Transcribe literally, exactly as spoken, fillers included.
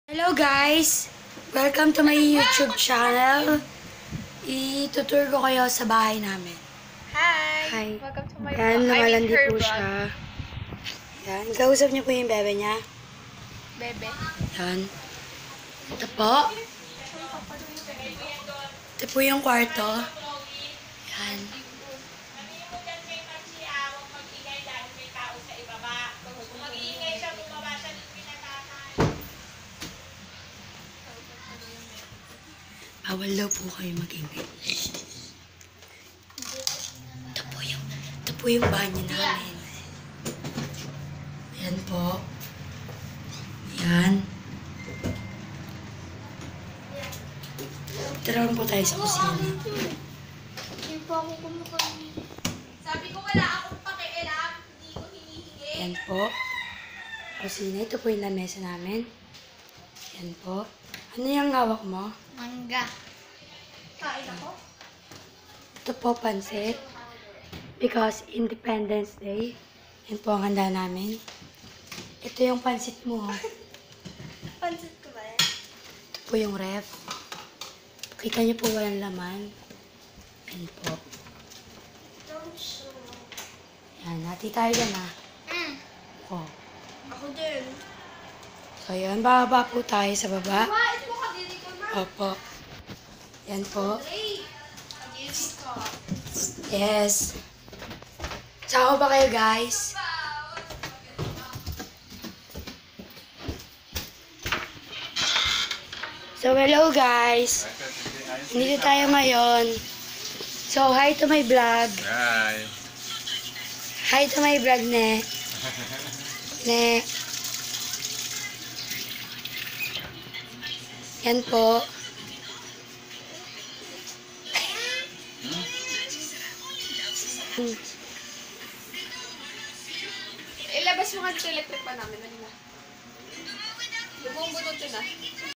Hello guys! Welcome to my YouTube channel. Itutur ko kayo sa bahay namin. Hi! Hi. Welcome to my Yan, vlog. I mean, lumalandi her po vlog. siya. Yan, kausap niyo po yung bebe niya. Bebe. Yan. Ito po. Ito po yung kwarto. Yan. Bawal daw po kayo mag-ingay. Ito po yung, ito po yung banyo namin. Ayan po. Ayan. Tara po tayo sa kusina. Hindi po ako kumakain. Sabi ko wala akong pakialam. Hindi ko hinihingi. Ayan po. Kusina. Ito po yung lamesa namin. Ayan po. Ano yung hawak mo? Mangga. Kain ako? Ito po pansit. Because Independence Day. Yan po ang handa namin. Ito yung pansit mo. Pansit ko ba yan? Ito po yung ref. Kita niyo po walang laman. Yan po. Don't show. Yan. Hati tayo dyan ah. Mm. Oh. Ako din. So yun. Bababa po tayo sa baba. Kumain mo ka dito ko na. Opo. Yan po. Hey! Dito ka. Yes. Saan ba kayo guys? So hello guys. Nandito tayo ngayon. So hi to my vlog. Hi. Hi to my vlog ne. Ne. Yan po. Ilabas mo nga dito electric pa namin. Ano na? Lubong bunutin na.